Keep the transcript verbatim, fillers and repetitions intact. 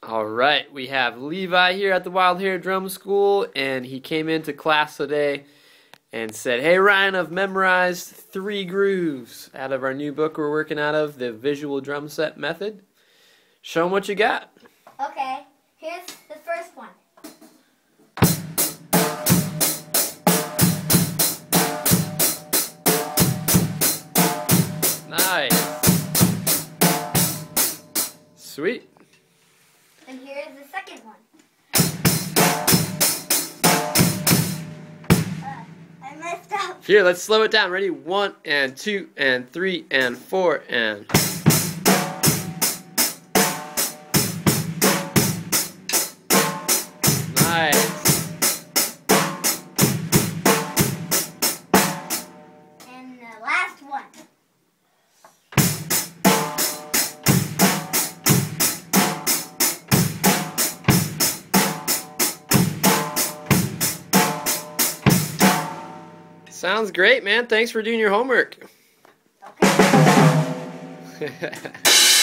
All right, we have Levi here at the Wild Hare Drum School, and he came into class today and said, "Hey Ryan, I've memorized three grooves out of our new book we're working out of, the Visual Drum Set Method. Show him what you got." Okay, here's the first one. Nice. Sweet. And here's the second one. Uh, I messed up. Here, let's slow it down. Ready? One and two and three and four and... Nice. And the last one. Sounds great, man. Thanks for doing your homework. Okay.